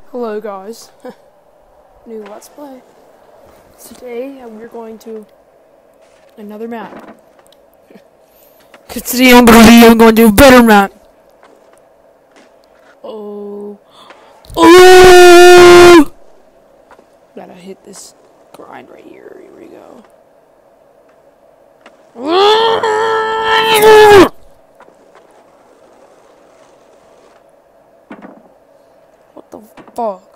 Hello guys, new Let's Play. Today we're going to another map. Cause today I'm going to do a better map. Oh. Gotta hit this grind right here. Here we go. What the fuck?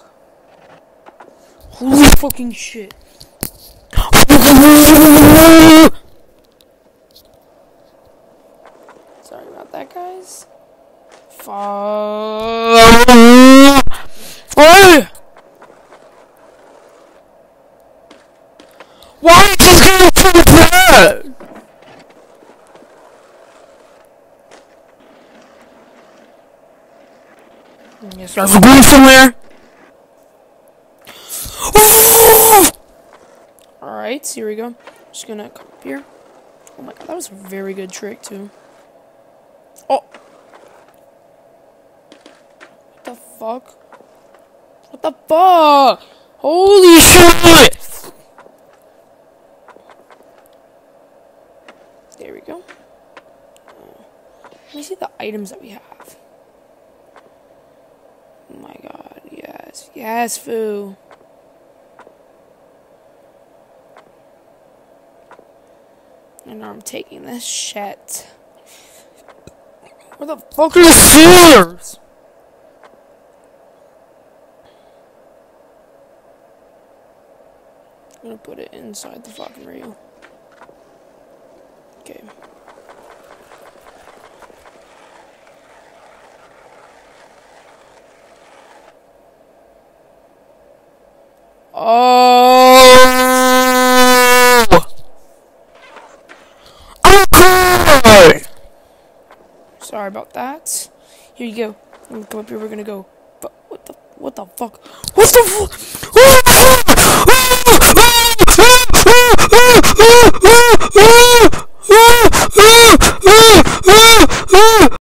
Holy fucking shit. Sorry about that, guys. Fuck. Why is this game so bad? Yes, I was going somewhere. Alright, here we go. Just gonna come up here. Oh my god, that was a very good trick, too. Oh! What the fuck? What the fuck? Holy shit! There we go. Let me see the items that we have. Oh my god, yes. Yes, foo. And I'm taking this shit. Where the fuck are the sealers? I'm gonna put it inside the fucking reel. Okay. Oh! Okay! Sorry about that. Here you go. I'm gonna come up here. We're gonna go. But what the fuck? What the fuck?